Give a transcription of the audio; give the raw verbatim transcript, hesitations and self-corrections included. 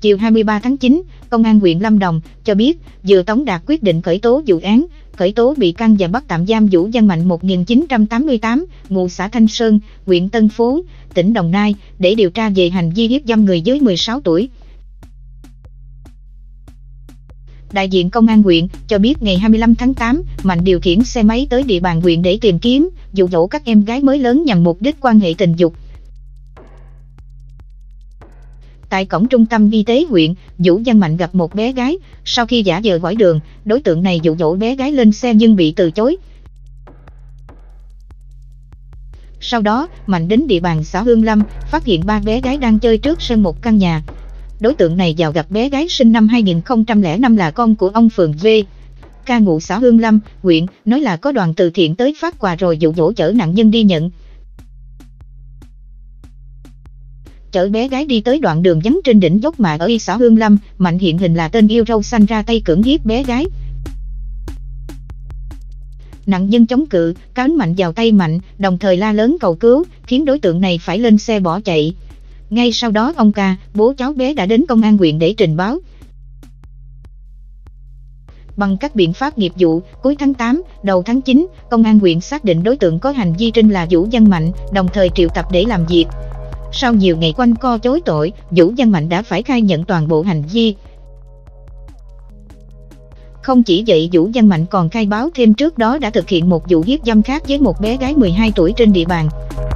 Chiều hai mươi ba tháng chín, Công an huyện Lâm Đồng cho biết vừa tống đạt quyết định khởi tố vụ án, khởi tố bị can và bắt tạm giam Vũ Văn Mạnh một nghìn chín trăm tám mươi tám, ngụ xã Thanh Sơn, huyện Tân Phú, tỉnh Đồng Nai để điều tra về hành vi hiếp dâm người dưới mười sáu tuổi. Đại diện Công an huyện cho biết ngày hai mươi lăm tháng tám, Mạnh điều khiển xe máy tới địa bàn huyện để tìm kiếm, dụ dỗ các em gái mới lớn nhằm mục đích quan hệ tình dục. Tại cổng trung tâm y tế huyện, Vũ Văn Mạnh gặp một bé gái, sau khi giả vờ hỏi đường, đối tượng này dụ dỗ bé gái lên xe nhưng bị từ chối. Sau đó, Mạnh đến địa bàn xã Hương Lâm, phát hiện ba bé gái đang chơi trước sân một căn nhà. Đối tượng này vào gặp bé gái sinh năm hai nghìn không trăm lẻ năm là con của ông Phường V. Ca ngụ xã Hương Lâm, huyện, nói là có đoàn từ thiện tới phát quà rồi dụ dỗ chở nạn nhân đi nhận. Chở bé gái đi tới đoạn đường vắng trên đỉnh dốc mà ở xã Hương Lâm, Mạnh hiện hình là tên yêu râu xanh ra tay cưỡng hiếp bé gái. Nạn nhân chống cự, cán Mạnh vào tay Mạnh, đồng thời la lớn cầu cứu, khiến đối tượng này phải lên xe bỏ chạy. Ngay sau đó ông Ca, bố cháu bé đã đến công an huyện để trình báo. Bằng các biện pháp nghiệp vụ, cuối tháng tám, đầu tháng chín, công an huyện xác định đối tượng có hành vi trên là Vũ Văn Mạnh, đồng thời triệu tập để làm việc. Sau nhiều ngày quanh co chối tội, Vũ Văn Mạnh đã phải khai nhận toàn bộ hành vi. Không chỉ vậy, Vũ Văn Mạnh còn khai báo thêm trước đó đã thực hiện một vụ hiếp dâm khác với một bé gái mười hai tuổi trên địa bàn.